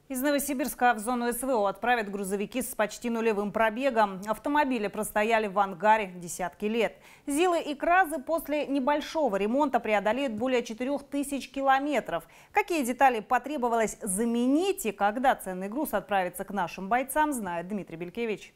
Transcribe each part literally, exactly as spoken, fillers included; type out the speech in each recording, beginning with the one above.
Из Новосибирска в зону СВО отправят грузовики с почти нулевым пробегом. Автомобили простояли в ангаре десятки лет. ЗИЛы и КРАЗы после небольшого ремонта преодолеют более четырёх тысяч километров. Какие детали потребовалось заменить и когда ценный груз отправится к нашим бойцам, знает Дмитрий Белькевич.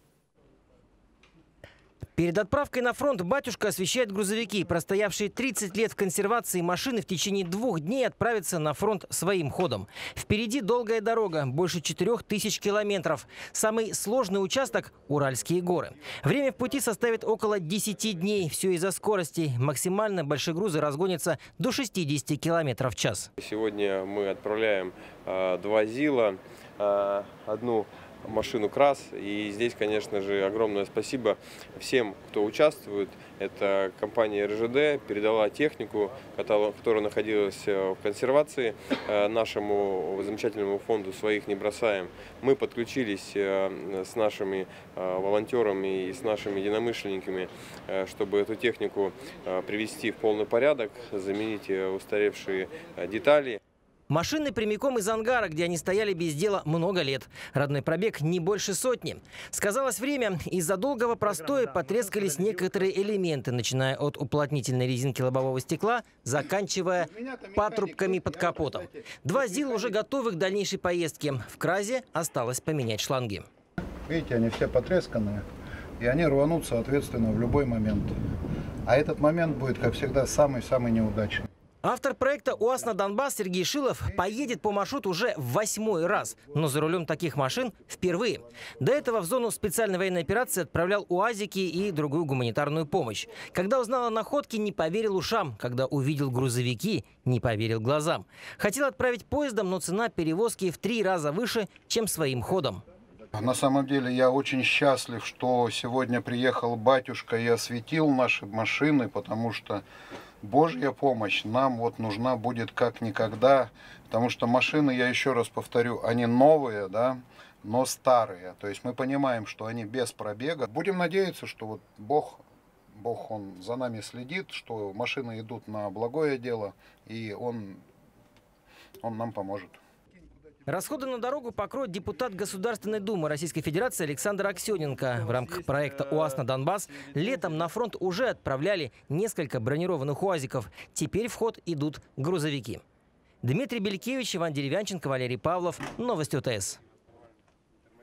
Перед отправкой на фронт батюшка освещает грузовики. Простоявшие тридцать лет в консервации машины в течение двух дней отправятся на фронт своим ходом. Впереди долгая дорога, больше четырёх тысяч километров. Самый сложный участок – Уральские горы. Время в пути составит около десяти дней. Все из-за скоростей. Максимально большие грузы разгонятся до шестидесяти километров в час. Сегодня мы отправляем э, два ЗИЛа, э, одну машину КРАЗ. И здесь, конечно же, огромное спасибо всем, кто участвует. Это компания эр жэ дэ передала технику, которая находилась в консервации, нашему замечательному фонду «Своих не бросаем». Мы подключились с нашими волонтерами и с нашими единомышленниками, чтобы эту технику привести в полный порядок, заменить устаревшие детали. Машины прямиком из ангара, где они стояли без дела много лет. Родной пробег не больше сотни. Сказалось время. Из-за долгого простоя потрескались некоторые элементы, начиная от уплотнительной резинки лобового стекла, заканчивая патрубками под капотом. Два ЗИЛа уже готовы к дальнейшей поездке. В КРАЗе осталось поменять шланги. Видите, они все потресканные, и они рванут, соответственно, в любой момент. А этот момент будет, как всегда, самый-самый неудачный. Автор проекта УАЗ на Донбасс Сергей Шилов поедет по маршруту уже в восьмой раз, но за рулем таких машин впервые. До этого в зону специальной военной операции отправлял УАЗики и другую гуманитарную помощь. Когда узнал о находке, не поверил ушам. Когда увидел грузовики, не поверил глазам. Хотел отправить поездом, но цена перевозки в три раза выше, чем своим ходом. На самом деле я очень счастлив, что сегодня приехал батюшка и осветил наши машины, потому что Божья помощь нам вот нужна будет как никогда, потому что машины, я еще раз повторю, они новые, да, но старые. То есть мы понимаем, что они без пробега. Будем надеяться, что вот Бог, Бог, Он за нами следит, что машины идут на благое дело, и Он, Он нам поможет. Расходы на дорогу покроет депутат Государственной Думы Российской Федерации Александр Аксененко. В рамках проекта УАЗ на Донбасс летом на фронт уже отправляли несколько бронированных УАЗиков. Теперь в ход идут грузовики. Дмитрий Белькевич, Иван Деревянченко, Валерий Павлов. Новости ОТС.